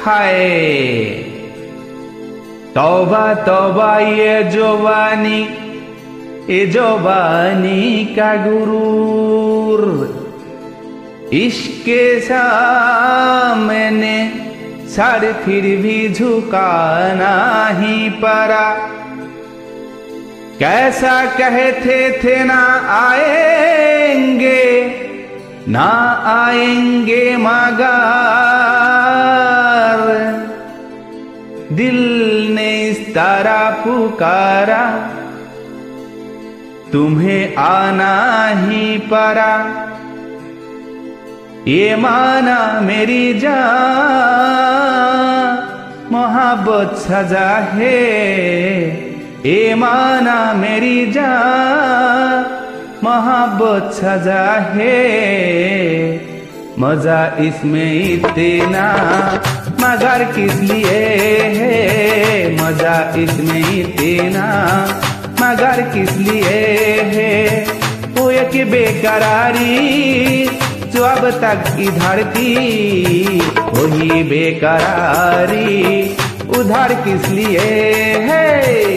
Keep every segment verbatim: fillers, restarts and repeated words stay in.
हाय तौबा तौबा ये जवानी, ये जवानी का गुरूर, इश्क सामने सर फिर भी झुकाना ही पड़ा। कैसा कहते थे ना आएंगे, ना आएंगे मगर दिल ने इस तरह पुकारा, तुम्हें आना ही पड़ा। ये माना मेरी जान मोहब्बत सजा है, ये माना मेरी जान मोहब्बत सजा है। मजा इसमें इतना मगर किस लिए है, मजा इसमें इतना मगर किस लिए है। वो एक बेकरारी जो अब तक इधर थी, वही बेकरारी उधर किस लिए है।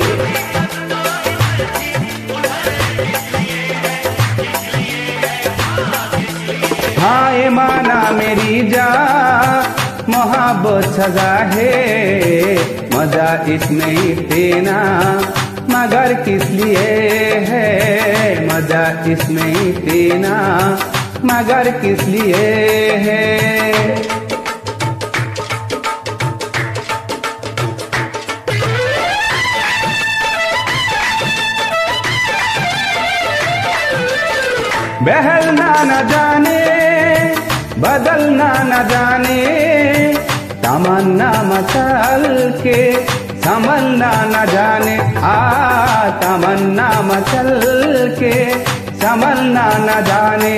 हाँ ये माना मेरी जान मोहब्बत सजा है, मजा इसमें इतना मगर किस लिए है, मजा इसमें इतना मगर किस लिए है। बहलना न जाने बदलना न जाने, तमन्ना मचल के संभलना न जाने। आ तमन्ना मचल के संभलना न जाने।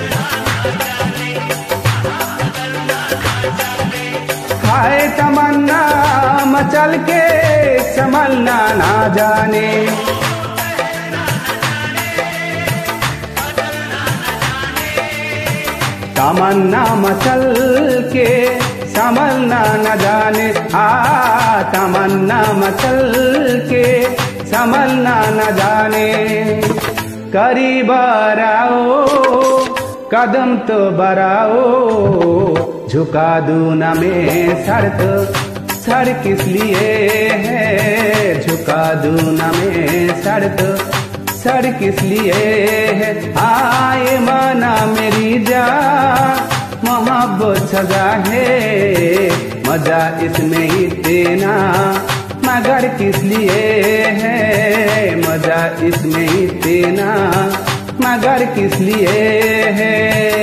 हाय तमन्ना मचल के संभलना न जाने। तमन्ना मचल के संभलना न जाने। आ तमन्ना मचल के संभलना न जाने। करीब आओ कदम तो बढ़ाओ, झुका दूं न मैं सर तो सर किस लिए है, झुका दूं न मैं सर तो सर किस लिए है। आए माना मेरी जान मोहब्बत सजा है, मजा इसमें इतना मगर किस लिए है, मजा इसमें इतना मगर किस लिए है।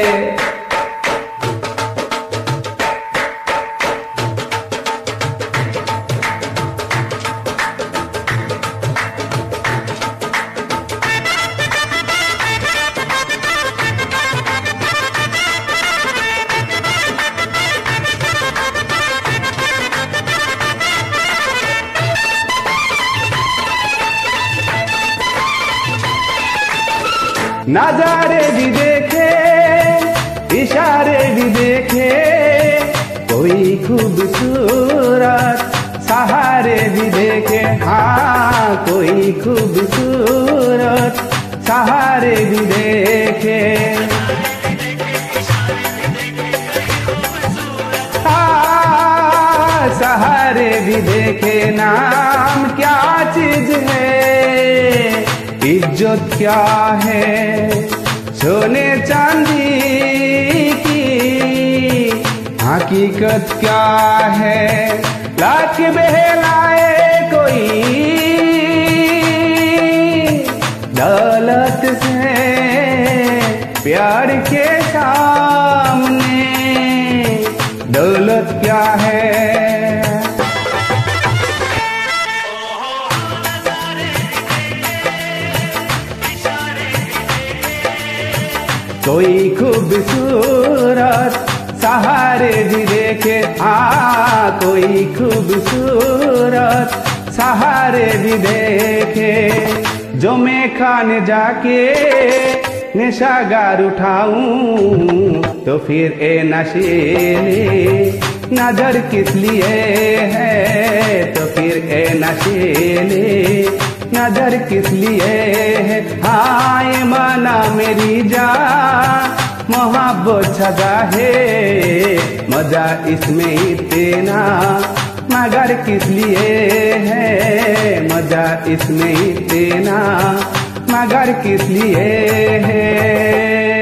नजारे भी देखे इशारे भी देखे, कोई खूबसूरत सहारे भी देखे। हाँ कोई खूबसूरत सहारे भी देखे। हाँ सहारे भी देखे। नाम क्या चीज है, इज्जत क्या है, सोने चांदी की हकीकत क्या है। लाख बहलाए कोई दौलत से प्यार के सामने, दौलत क्या है। कोई खूबसूरत सहारे भी देखे। आ कोई खूबसूरत सहारे भी देखे। जो मैं खाने जाके निशागार उठाऊं, तो फिर ए नशीली नजर किस लिए है, तो फिर ए नशीली नजर किस लिए है। हाय माना मेरी जान मोहब्बत सदा है, मजा इसमें इतना मगर किस लिए है, मजा इसमें इतना मगर किस लिए है।